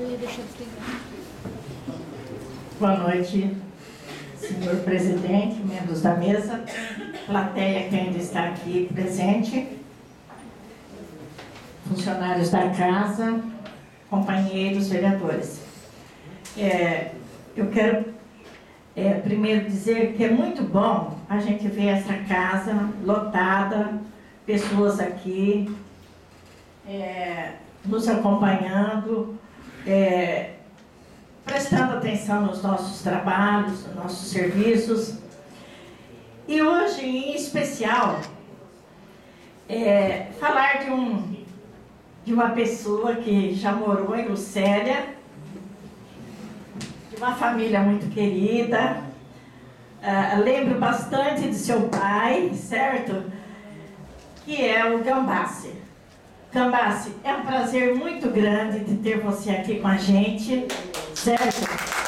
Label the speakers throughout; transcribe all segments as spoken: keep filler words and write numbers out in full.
Speaker 1: Boa noite, senhor presidente, membros da mesa, plateia que ainda está aqui presente, funcionários da casa, companheiros, vereadores. É, eu quero é, primeiro dizer que é muito bom a gente ver essa casa lotada, pessoas aqui é, nos acompanhando, é, prestando atenção nos nossos trabalhos, nos nossos serviços. E hoje, em especial, é, falar de, um, de uma pessoa que já morou em Lucélia, de uma família muito querida. Uh, lembro bastante de seu pai, certo? Que é o Gambassi. Gambassi, é um prazer muito grande de ter você aqui com a gente, certo?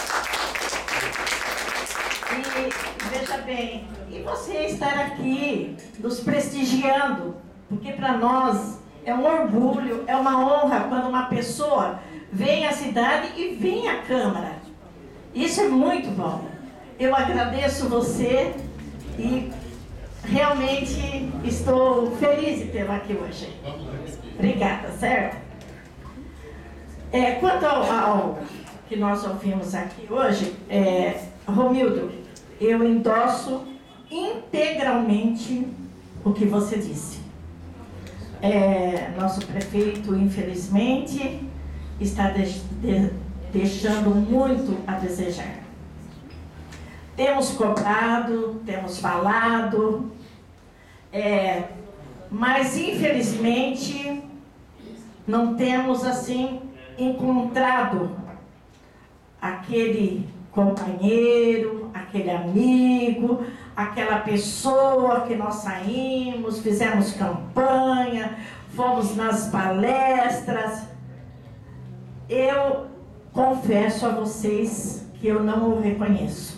Speaker 1: E veja bem, e você estar aqui nos prestigiando, porque para nós é um orgulho, é uma honra quando uma pessoa vem à cidade e vem à Câmara. Isso é muito bom. Eu agradeço você e realmente estou feliz de tê-la aqui hoje. Obrigada, certo? É, quanto ao, ao que nós ouvimos aqui hoje, é, Romildo, eu endosso integralmente o que você disse. É, nosso prefeito, infelizmente, está de, de, deixando muito a desejar. Temos cobrado, temos falado, é, mas infelizmente não temos assim encontrado aquele companheiro, aquele amigo, aquela pessoa que nós saímos, fizemos campanha, fomos nas palestras. Eu confesso a vocês que eu não o reconheço.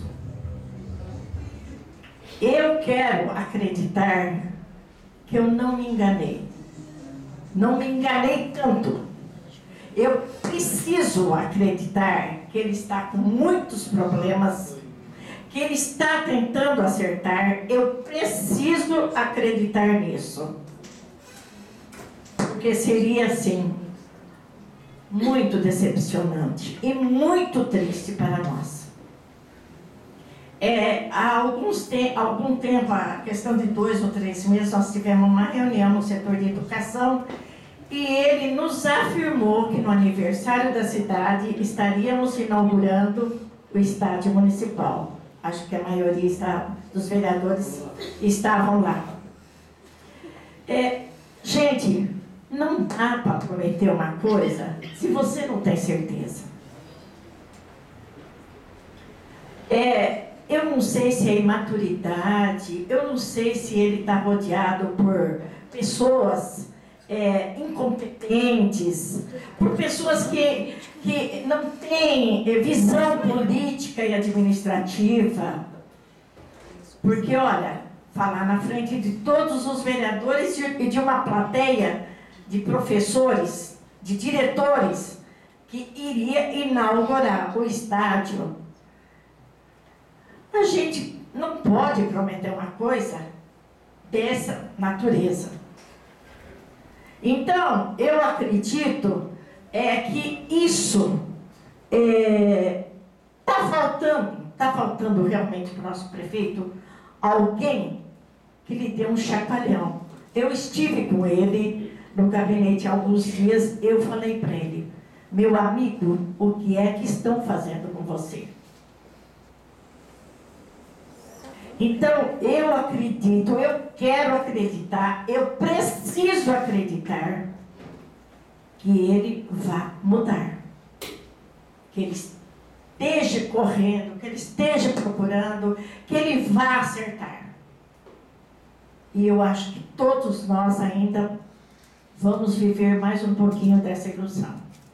Speaker 1: Eu quero acreditar que eu não me enganei. Não me enganei tanto. Eu preciso acreditar que ele está com muitos problemas, que ele está tentando acertar. Eu preciso acreditar nisso. Porque seria, assim, muito decepcionante e muito triste para nós. É, há alguns te algum tempo, a questão de dois ou três meses, nós tivemos uma reunião no setor de educação e ele nos afirmou que no aniversário da cidade estaríamos inaugurando o estádio municipal. Acho que a maioria está, dos vereadores estavam lá. É, gente, não dá para prometer uma coisa se você não tem certeza. É, eu não sei se é imaturidade, eu não sei se ele está rodeado por pessoas é, incompetentes, por pessoas que, que não têm visão política e administrativa. Porque, olha, falar na frente de todos os vereadores e de uma plateia de professores, de diretores, que iria inaugurar o estádio. A gente não pode prometer uma coisa dessa natureza. Então, eu acredito é, que isso está é, faltando, está faltando realmente para o nosso prefeito alguém que lhe dê um chacoalhão. Eu estive com ele no gabinete há alguns dias, eu falei para ele, meu amigo, o que é que estão fazendo com você? Então, eu acredito, eu quero acreditar, eu preciso acreditar que ele vá mudar. Que ele esteja correndo, que ele esteja procurando, que ele vá acertar. E eu acho que todos nós ainda vamos viver mais um pouquinho dessa ilusão.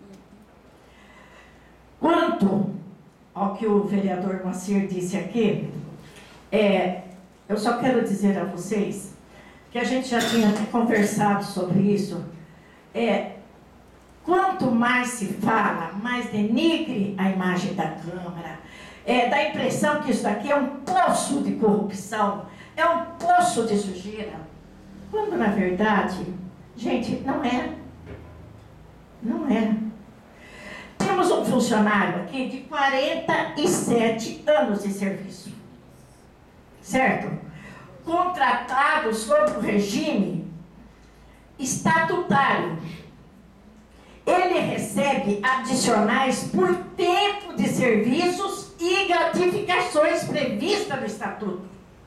Speaker 1: Quanto ao que o vereador Moacir disse aqui, É, eu só quero dizer a vocês que a gente já tinha conversado sobre isso. É, quando quanto mais se fala, mais denigre a imagem da Câmara. É, dá a impressão que isso daqui é um poço de corrupção, é um poço de sujeira. Quando, na verdade, gente, não é. Não é. Temos um funcionário aqui de quarenta e sete anos de serviço. Certo? Contratado sob o regime estatutário. Ele recebe adicionais por tempo de serviços e gratificações previstas no Estatuto.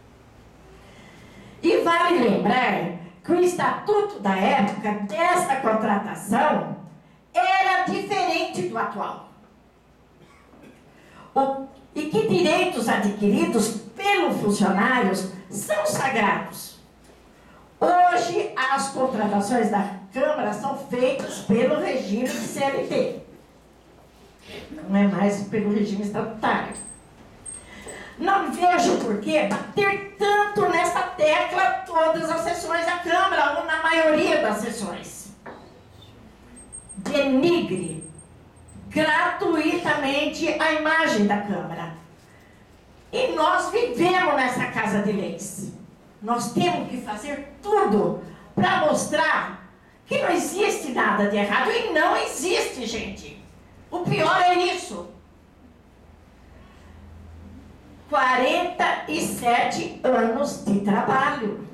Speaker 1: E vale lembrar que o Estatuto da época desta contratação era diferente do atual. O, e que direitos adquiridos pelos funcionários são sagrados. Hoje, as contratações da Câmara são feitas pelo regime de C L T. Não é mais pelo regime estatutário. Não vejo por que bater tanto nessa tecla todas as sessões da Câmara, ou na maioria das sessões. Denigre gratuitamente a imagem da Câmara. E nós vivemos nessa casa de leis. Nós temos que fazer tudo para mostrar que não existe nada de errado. E não existe, gente. O pior é isso. quarenta e sete anos de trabalho.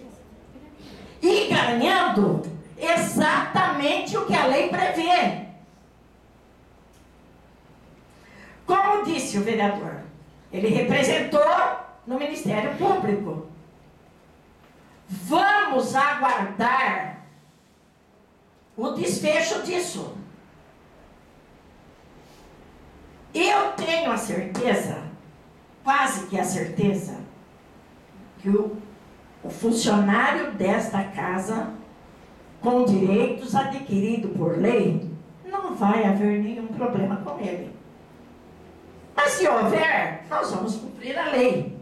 Speaker 1: E ganhando exatamente o que a lei prevê. Como disse o vereador, ele representou no Ministério Público. Vamos aguardar o desfecho disso. Eu tenho a certeza, quase que a certeza, que o, o funcionário desta casa, com direitos adquiridos por lei, não vai haver nenhum problema com ele. Mas se houver, nós vamos cumprir a lei.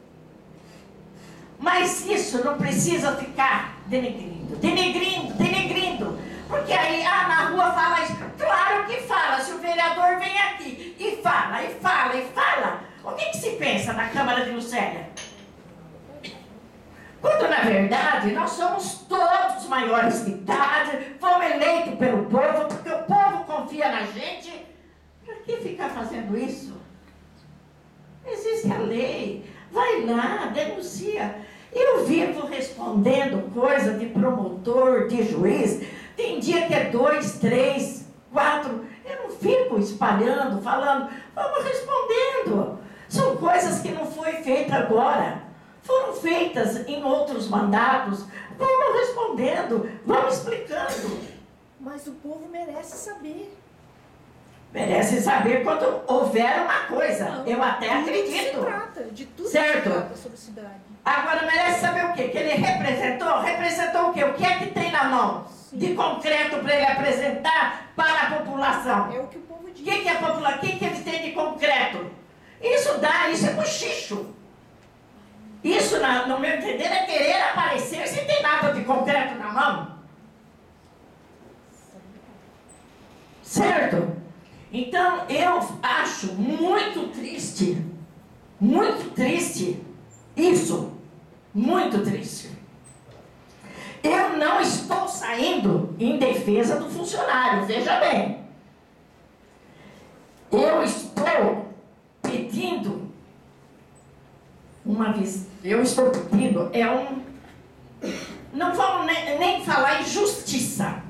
Speaker 1: Mas isso não precisa ficar denegrindo, denegrindo, denegrindo. Porque aí, ah, na rua fala isso. Claro que fala, se o vereador vem aqui e fala, e fala, e fala. O que, que se pensa na Câmara de Lucélia? Quando, na verdade, nós somos todos maiores de idade, fomos eleitos pelo povo, porque o povo confia na gente. Para que ficar fazendo isso? Existe a lei. Vai lá, denuncia. Eu vivo respondendo coisa de promotor, de juiz. Tem dia que é dois, três, quatro. Eu não fico espalhando, falando. Vamos respondendo. São coisas que não foi feita agora. Foram feitas em outros mandatos. Vamos respondendo, vamos explicando.
Speaker 2: Mas o povo merece saber.
Speaker 1: Merece saber quando houver uma coisa.
Speaker 2: Não,
Speaker 1: Eu até
Speaker 2: tudo
Speaker 1: acredito.
Speaker 2: Se trata, de tudo
Speaker 1: certo?
Speaker 2: Se trata sobre cidade.
Speaker 1: Agora merece saber o quê? Que ele representou? Representou o quê? O que é que tem na mão? Sim. De concreto para ele apresentar para a população?
Speaker 2: É o que o povo diz.
Speaker 1: O que, que, a popula... que, que ele tem de concreto? Isso dá, isso é cochicho. Isso, na, no meu entender, é querer aparecer sem ter nada de concreto na mão. Certo? Então, eu acho muito triste, muito triste isso, muito triste. Eu não estou saindo em defesa do funcionário, veja bem. Eu estou pedindo uma vez, eu estou pedindo, é um, não vamos nem, nem falar em justiça.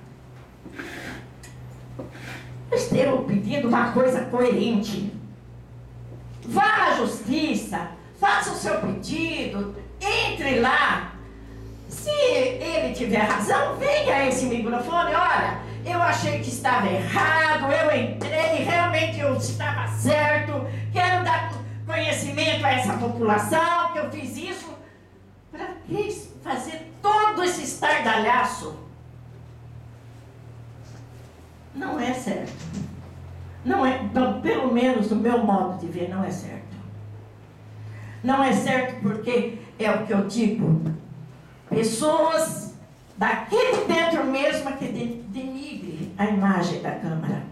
Speaker 1: Eu estou pedindo uma coisa coerente. Vá à justiça, faça o seu pedido, entre lá. Se ele tiver razão, venha a esse microfone. Olha, eu achei que estava errado, eu entrei, realmente eu estava certo, quero dar conhecimento a essa população que eu fiz isso. Para que fazer todo esse estardalhaço? Não é certo. Não é, pelo menos do meu modo de ver, não é certo. Não é certo porque é o que eu digo. Pessoas daqui de dentro mesmo é que denigre a imagem da Câmara.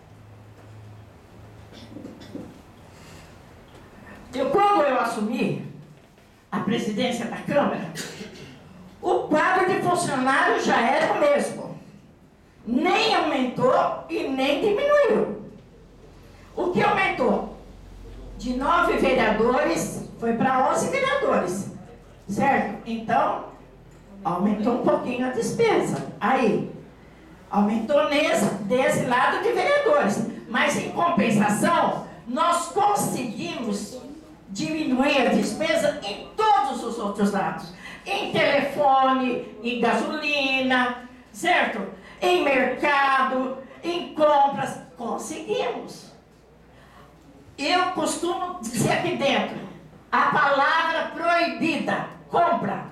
Speaker 1: Eu, quando eu assumi a presidência da Câmara, o quadro de funcionários já era o mesmo. Nem aumentou e nem diminuiu. O que aumentou? De nove vereadores, foi para onze vereadores. Certo? Então, aumentou um pouquinho a despesa. Aí, aumentou nesse, desse lado de vereadores. Mas, em compensação, nós conseguimos diminuir a despesa em todos os outros lados. Em telefone, em gasolina, certo? Em mercado, em compras. Conseguimos. Eu costumo dizer aqui dentro, a palavra proibida, compra.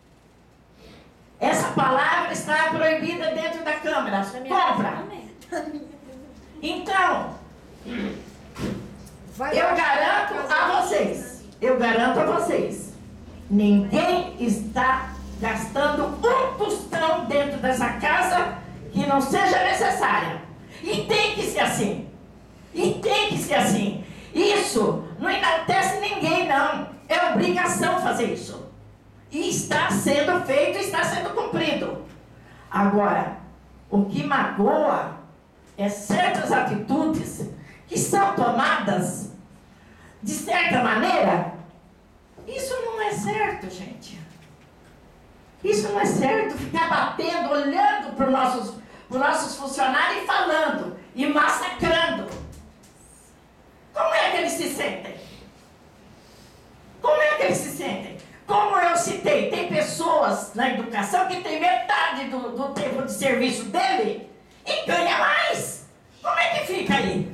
Speaker 1: Essa palavra está proibida dentro da Câmara, compra. Então, eu garanto a vocês, eu garanto a vocês, ninguém está gastando um tostão dentro dessa casa que não seja necessária. E tem que ser assim. E tem que ser assim. Isso não enaltece ninguém, não. É obrigação fazer isso. E está sendo feito, está sendo cumprido. Agora, o que magoa é certas atitudes que são tomadas de certa maneira. Isso não é certo, gente. Isso não é certo. Ficar batendo, olhando para os nossos, para os nossos funcionários e falando, e massacrando. Como é que eles se sentem? Como é que eles se sentem? Como eu citei, tem pessoas na educação que tem metade do, do tempo de serviço dele e ganha mais. Como é que fica aí?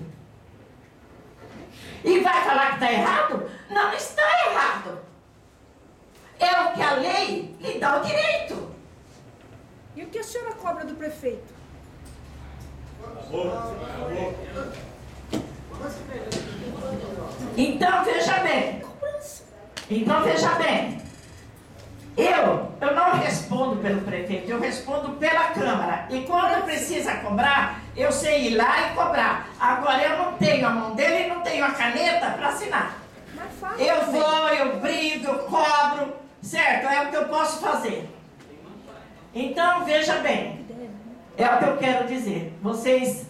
Speaker 1: E vai falar que está errado? Não está errado. É o que a lei lhe dá o direito.
Speaker 2: E o que a senhora cobra do prefeito?
Speaker 1: Então, veja bem. Então, veja bem. Eu, eu não respondo pelo prefeito, eu respondo pela Câmara. E quando precisa cobrar, eu sei ir lá e cobrar. Agora, eu não tenho a mão dele e não tenho a caneta para assinar. Eu vou, eu brigo, eu cobro, certo? É o que eu posso fazer. Então, veja bem. É o que eu quero dizer. Vocês,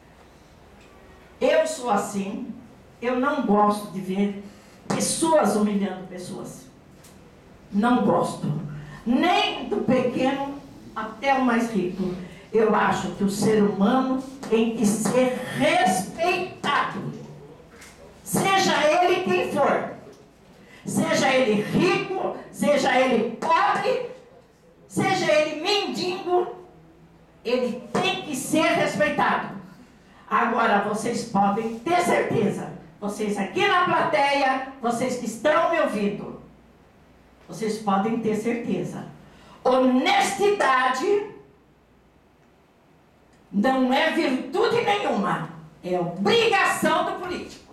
Speaker 1: eu sou assim, eu não gosto de ver pessoas humilhando pessoas. Não gosto. Nem do pequeno até o mais rico. Eu acho que o ser humano tem que ser respeitado. Seja ele quem for. Seja ele rico, seja ele pobre, seja ele mendigo, ele tem que ser respeitado. Agora, vocês podem ter certeza, vocês aqui na plateia, vocês que estão me ouvindo, vocês podem ter certeza. Honestidade não é virtude nenhuma, é obrigação do político.